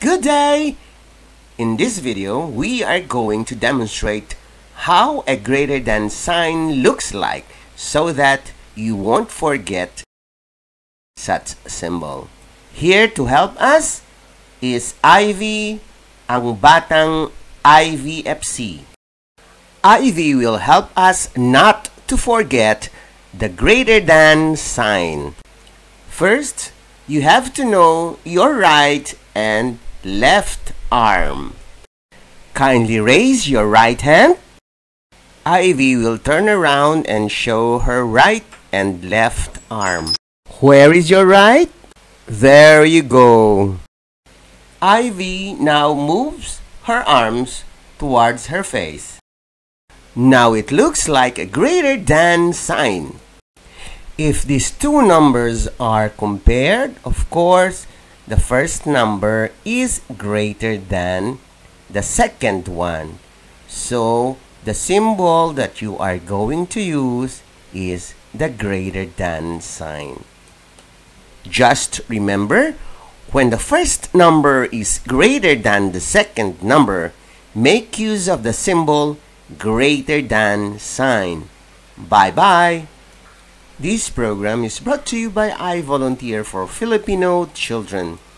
Good day! In this video, we are going to demonstrate how a greater than sign looks like so that you won't forget such symbol. Here to help us is Ivy, ang batang IVFC. Ivy will help us not to forget the greater than sign. First, you have to know your right and left arm. Kindly raise your right hand. Ivy will turn around and show her right and left arm. Where is your right? There you go. Ivy now moves her arms towards her face. Now it looks like a greater than sign. If these two numbers are compared, of course, the first number is greater than the second one. So, the symbol that you are going to use is the greater than sign. Just remember, when the first number is greater than the second number, make use of the symbol greater than sign. Bye-bye! This program is brought to you by iVolunteer for Filipino Children.